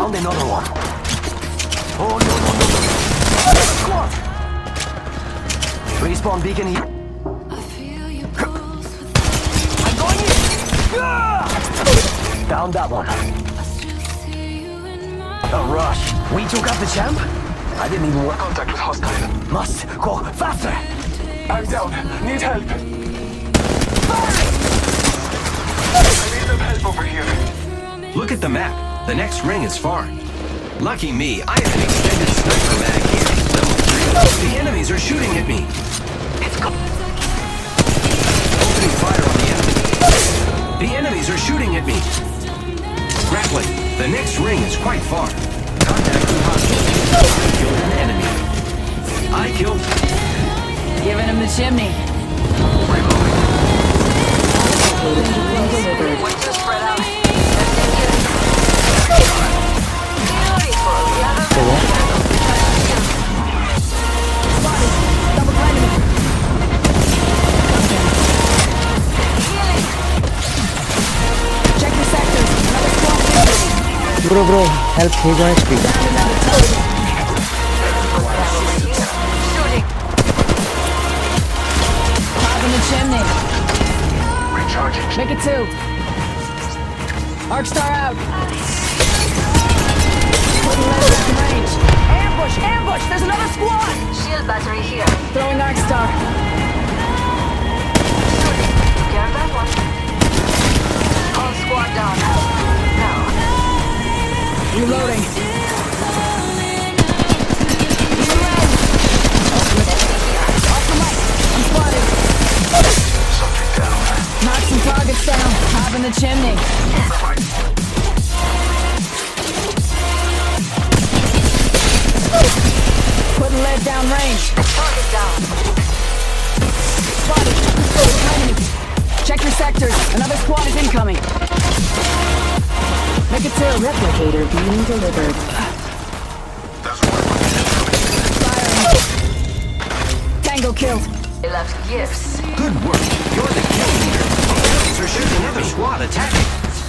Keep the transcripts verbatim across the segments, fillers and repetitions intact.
Found another one. Oh no no no no! Another squad. Respawn beacon here. I'm going in. Down that one. A rush. We took out the champ? I didn't even work. Contact with hostile. Must go faster. I'm down. Need help. I need some help over here. Look at the map. The next ring is far. Lucky me, I have an extended sniper mag here. Level three. The enemies are shooting at me. Let's go. Opening fire on the enemy. The enemies are shooting at me. Grappling. The next ring is quite far. Contact with hostile. I killed an enemy. I killed... Giving him the chimney. We're too spread out. Check the sectors. Another squad. Bro, bro, help. He's on H P. Pop in the chimney. Recharging. Make it two. Arc star out. Putting legs in range. Ambush! Ambush! There's another squad! Shield battery here. Throwing arc star. Get that one. All squad down. Now. Reloading. Off the mic. I'm spotted. Something down. Knock some targets down. Hop in the chimney. Putting lead down range. Target down. Spotted. Enemy. Check your sectors. Another squad is incoming. Make it two. Replicator being delivered. Firing. Tango killed. They left gifts. Good work. You're the kill leader. The enemies are shooting another squad attacking.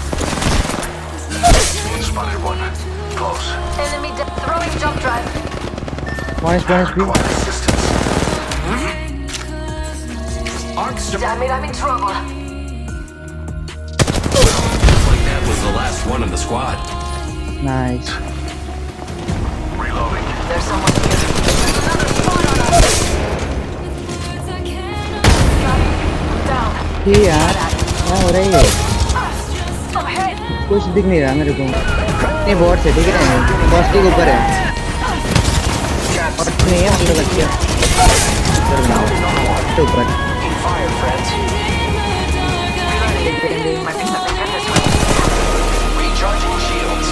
Spotted one. Close. Enemy de- throwing jump drive. One H P, one H P. Require assistance. Arc star. Damn it, I'm in trouble. Like that was the last one of the squad. Nice. Reloading. There's someone here. There's another squad on us. Got it. I'm down. ये यार क्या हो रहा है ये? I'm ahead. कुछ दिख नहीं रहा मेरे को। नहीं बॉट से दिख रहे हैं। बॉस के ऊपर है। और नहीं है मुझे लग गया। ऊपर बनाओ। तो ऊपर। Fire, friends. My pizza can get this way. Recharging shields.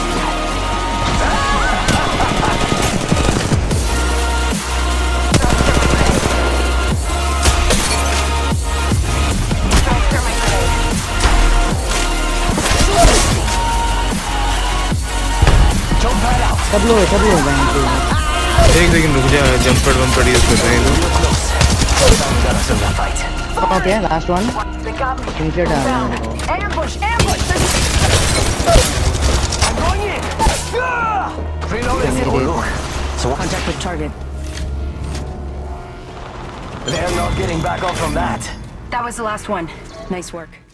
Jump right out. सब लोग सब लोग बैंक पे। एक सेकंड रुक जा जंप पैड वंप पैड यूज कर रहे हैं लोग Got us in the fight. Okay last one They got me. नीचे डाल Down. मेरे को Ambush! Ambush! There's- I'm going in. Reloading. Oh, look. So Contact with target. they're not getting back up from that. That was the last one. Nice work.